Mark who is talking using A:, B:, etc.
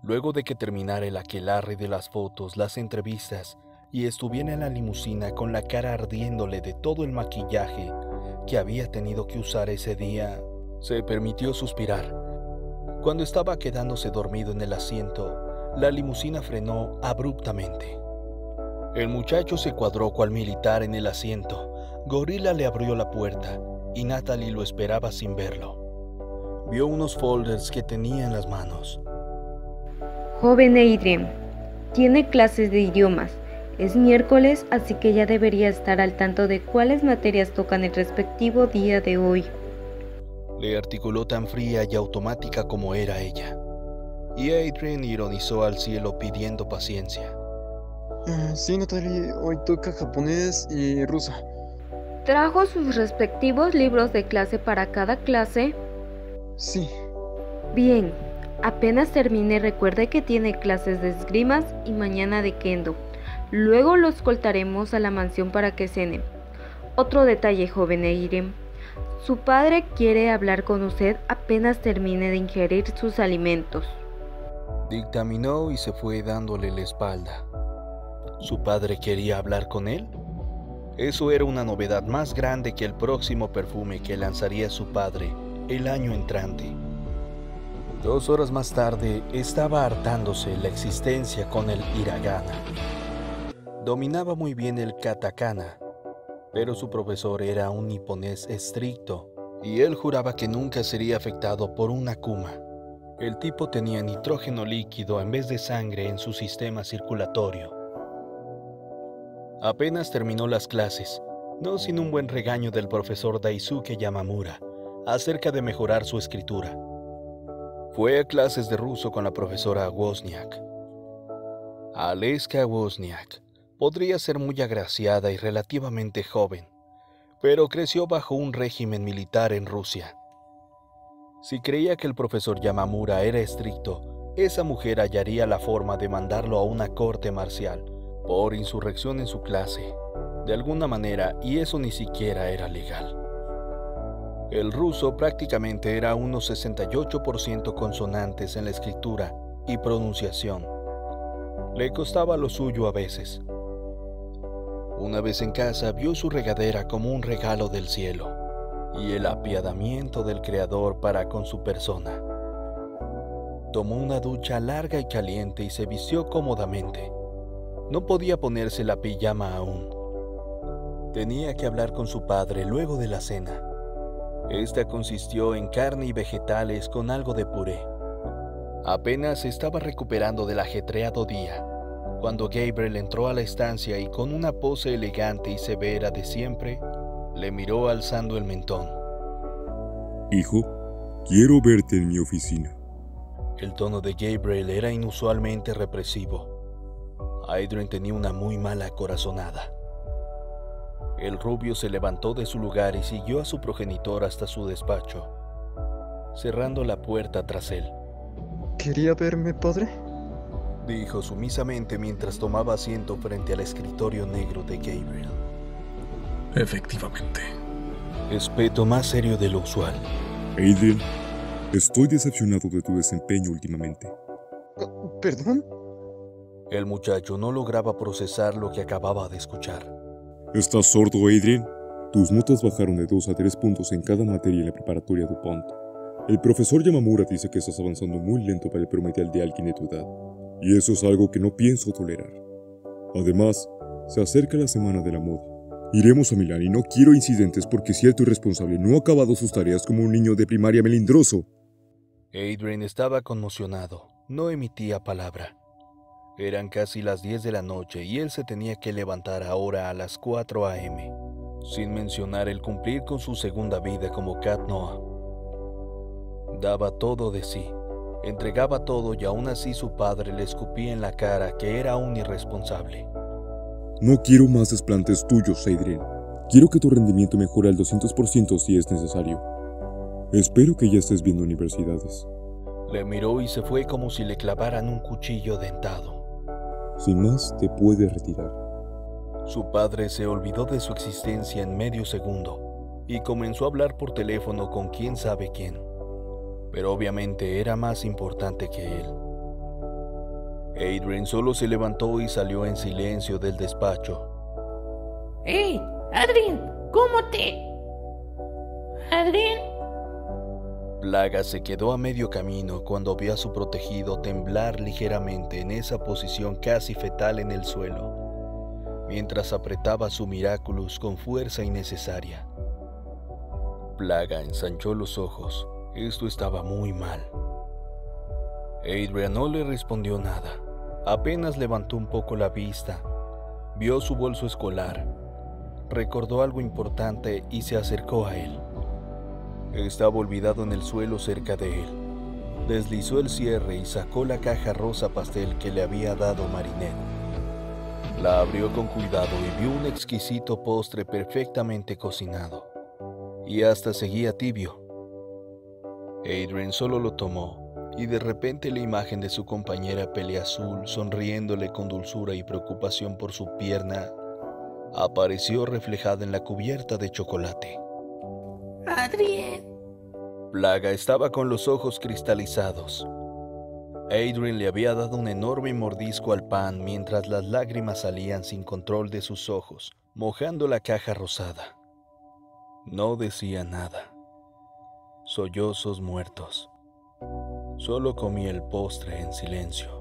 A: Luego de que terminara el aquelarre de las fotos, las entrevistas y estuviera en la limusina con la cara ardiéndole de todo el maquillaje que había tenido que usar ese día, se permitió suspirar. Cuando estaba quedándose dormido en el asiento, la limusina frenó abruptamente. El muchacho se cuadró cual militar en el asiento. Gorilla le abrió la puerta y Natalie lo esperaba sin verlo. Vio unos folders que tenía en las manos.
B: Joven Adrien, tiene clases de idiomas. Es miércoles, así que ya debería estar al tanto de cuáles materias tocan el respectivo día de hoy.
A: Le articuló tan fría y automática como era ella. Y Adrien ironizó al cielo pidiendo paciencia.
C: Sí, Natalie, hoy toca japonés y ruso.
B: ¿Trajo sus respectivos libros de clase para cada clase?
C: Sí.
B: Bien, apenas termine recuerde que tiene clases de esgrimas y mañana de kendo. Luego lo escoltaremos a la mansión para que cene. Otro detalle, joven Adrien. Su padre quiere hablar con usted apenas termine de ingerir sus alimentos.
A: Dictaminó y se fue dándole la espalda. ¿Su padre quería hablar con él? Eso era una novedad más grande que el próximo perfume que lanzaría su padre el año entrante. 2 horas más tarde estaba hartándose la existencia con el hiragana. Dominaba muy bien el katakana, pero su profesor era un niponés estricto y él juraba que nunca sería afectado por un akuma. El tipo tenía nitrógeno líquido en vez de sangre en su sistema circulatorio. Apenas terminó las clases, no sin un buen regaño del profesor Daisuke Yamamura acerca de mejorar su escritura. Fue a clases de ruso con la profesora Wozniak. Aleska Wozniak podría ser muy agraciada y relativamente joven, pero creció bajo un régimen militar en Rusia. Si creía que el profesor Yamamura era estricto, esa mujer hallaría la forma de mandarlo a una corte marcial por insurrección en su clase, de alguna manera, y eso ni siquiera era legal. El ruso prácticamente era unos 68% consonantes en la escritura y pronunciación. Le costaba lo suyo a veces. Una vez en casa vio su regadera como un regalo del cielo y el apiadamiento del Creador para con su persona. Tomó una ducha larga y caliente y se vistió cómodamente. No podía ponerse la pijama aún. Tenía que hablar con su padre luego de la cena. Esta consistió en carne y vegetales con algo de puré. Apenas se estaba recuperando del ajetreado día, cuando Gabriel entró a la estancia y con una pose elegante y severa de siempre, le miró alzando el mentón.
D: Hijo, quiero verte en mi oficina.
A: El tono de Gabriel era inusualmente represivo. Adrien tenía una muy mala corazonada. El rubio se levantó de su lugar y siguió a su progenitor hasta su despacho, cerrando la puerta tras él.
C: ¿Quería verme, padre?
A: Dijo sumisamente mientras tomaba asiento frente al escritorio negro de Gabriel.
E: Efectivamente.
A: Espeto más serio de lo usual.
D: Adrien, estoy decepcionado de tu desempeño últimamente.
C: ¿Perdón?
A: El muchacho no lograba procesar lo que acababa de escuchar.
D: ¿Estás sordo, Adrien? Tus notas bajaron de 2 a 3 puntos en cada materia en la preparatoria DuPont. El profesor Yamamura dice que estás avanzando muy lento para el promedial de alguien de tu edad, y eso es algo que no pienso tolerar. Además, se acerca la semana de la moda. Iremos a Milán y no quiero incidentes porque cierto irresponsable no ha acabado sus tareas como un niño de primaria melindroso.
A: Adrien estaba conmocionado, no emitía palabra. Eran casi las 10 de la noche y él se tenía que levantar ahora a las 4 a.m., sin mencionar el cumplir con su segunda vida como Cat Noah. Daba todo de sí, entregaba todo y aún así su padre le escupía en la cara que era un irresponsable.
D: No quiero más desplantes tuyos, Adrien. Quiero que tu rendimiento mejore al 200% si es necesario. Espero que ya estés viendo universidades.
A: Le miró y se fue como si le clavaran un cuchillo dentado.
D: Sin más, te puedes retirar.
A: Su padre se olvidó de su existencia en medio segundo y comenzó a hablar por teléfono con quién sabe quién. Pero obviamente era más importante que él. Adrien solo se levantó y salió en silencio del despacho.
E: ¡Hey, Adrien! ¿Cómo te...? ¿Adrien?
A: Plaga se quedó a medio camino cuando vio a su protegido temblar ligeramente en esa posición casi fetal en el suelo, mientras apretaba su Miraculous con fuerza innecesaria. Plaga ensanchó los ojos. Esto estaba muy mal. Adrien no le respondió nada. Apenas levantó un poco la vista. Vio su bolso escolar. Recordó algo importante y se acercó a él. Estaba olvidado en el suelo cerca de él. Deslizó el cierre y sacó la caja rosa pastel que le había dado Marinette. La abrió con cuidado y vio un exquisito postre perfectamente cocinado. Y hasta seguía tibio. Adrien solo lo tomó, y de repente la imagen de su compañera peleazul sonriéndole con dulzura y preocupación por su pierna apareció reflejada en la cubierta de chocolate.
E: ¡Adrien!
A: Plaga estaba con los ojos cristalizados. Adrien le había dado un enorme mordisco al pan mientras las lágrimas salían sin control de sus ojos, mojando la caja rosada. No decía nada. Sollozos muertos. Solo comía el postre en silencio.